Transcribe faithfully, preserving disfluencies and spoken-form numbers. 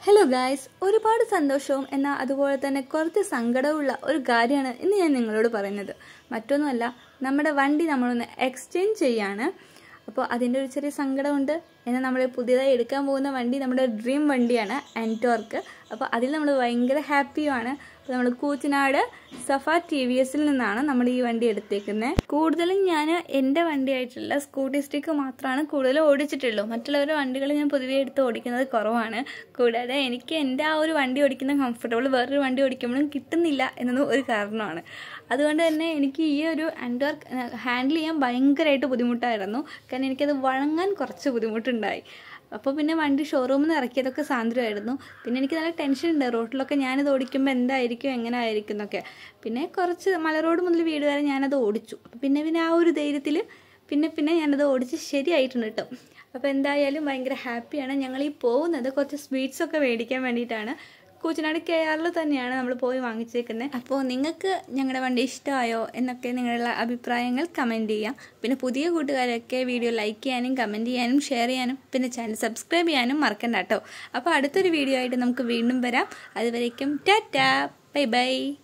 Hello guys, ഒരുപാട് സന്തോഷവും എന്നാൽ അതുപോലെ തന്നെ കുറച്ച് സങ്കടമുള്ള ഒരു കാര്യമാണ് ഇന്ന് ഞാൻ നിങ്ങളോട് പറയുന്നത്. മറ്റൊന്നുമല്ല, നമ്മുടെ വണ്ടി നമ്മളൊന്ന് എക്സ്ചേഞ്ച് ചെയ്യാണ്. അപ്പോൾ അതിൻ്റെ ഒരു ചെറിയ സങ്കടമുണ്ട്. എന്നാൽ നമ്മൾ പുതിയതായി എടുക്കാൻ പോകുന്ന വണ്ടി നമ്മുടെ ഡ്രീം വണ്ടിയാണ്, എൻടോർക്ക്. അപ്പോൾ അതിൽ നമ്മൾ ഭയങ്കര ഹാപ്പിയുമാണ്. അപ്പോൾ നമ്മൾ കൂറ്റനാട് സഫ ടി വി എസിൽ നിന്നാണ് നമ്മൾ ഈ വണ്ടി എടുത്തേക്കുന്നത്. കൂടുതലും ഞാൻ എൻ്റെ വണ്ടിയായിട്ടുള്ള സ്കൂട്ടി സ്റ്റിക്ക് മാത്രമാണ് കൂടുതലും ഓടിച്ചിട്ടുള്ളൂ. മറ്റുള്ളവരുടെ വണ്ടികൾ ഞാൻ പൊതുവേ എടുത്ത് ഓടിക്കുന്നത് കുറവാണ്. കൂടാതെ എനിക്ക് എൻ്റെ ആ ഒരു വണ്ടി ഓടിക്കുന്ന കംഫർട്ടബിൾ വേറൊരു വണ്ടി ഓടിക്കുമ്പോഴും കിട്ടുന്നില്ല എന്നതും ഒരു കാരണമാണ്. അതുകൊണ്ട് തന്നെ എനിക്ക് ഈ ഒരു എൻടോർക്ക് ഹാൻഡിൽ ചെയ്യാൻ ഭയങ്കരമായിട്ട് ബുദ്ധിമുട്ടായിരുന്നു. കാരണം എനിക്കത് വഴങ്ങാൻ കുറച്ച് ബുദ്ധിമുട്ടുണ്ടായി. അപ്പോൾ പിന്നെ വണ്ടി ഷോറൂമിൽ നിന്ന് ഇറക്കിയതൊക്കെ സാന്ദ്രമായിരുന്നു. പിന്നെ എനിക്ക് നല്ല ടെൻഷൻ ഉണ്ട്, റോഡിലൊക്കെ ഞാനിത് ഓടിക്കുമ്പോൾ എന്തായിരിക്കും എങ്ങനെ ആയിരിക്കും എന്നൊക്കെ. പിന്നെ കുറച്ച് മല റോഡ് മുതൽ വീട് വരെ ഞാനത് ഓടിച്ചു. അപ്പോൾ പിന്നെ പിന്നെ ആ ഒരു ധൈര്യത്തിൽ പിന്നെ പിന്നെ ഞാനത് ഓടിച്ച് ശരിയായിട്ടുണ്ട് കേട്ടോ. അപ്പോൾ എന്തായാലും ഭയങ്കര ഹാപ്പിയാണ്. ഞങ്ങൾ ഈ പോകുന്നത് കുറച്ച് സ്വീറ്റ്സൊക്കെ മേടിക്കാൻ വേണ്ടിയിട്ടാണ്. കൂറ്റനാട് കെ ആറിൽ തന്നെയാണ് നമ്മൾ പോയി വാങ്ങിച്ചേക്കുന്നത്. അപ്പോൾ നിങ്ങൾക്ക് ഞങ്ങളുടെ വണ്ടി ഇഷ്ടമായോ എന്നൊക്കെ നിങ്ങളുടെ അഭിപ്രായങ്ങൾ കമൻറ്റ് ചെയ്യാം. പിന്നെ പുതിയ കൂട്ടുകാരൊക്കെ വീഡിയോ ലൈക്ക് ചെയ്യാനും കമൻറ്റ് ചെയ്യാനും ഷെയർ ചെയ്യാനും പിന്നെ ചാനൽ സബ്സ്ക്രൈബ് ചെയ്യാനും മറക്കണ്ട കേട്ടോ. അപ്പോൾ അടുത്തൊരു വീഡിയോ ആയിട്ട് നമുക്ക് വീണ്ടും വരാം. അതുവരേക്കും ടാറ്റാ, ബൈ ബൈ.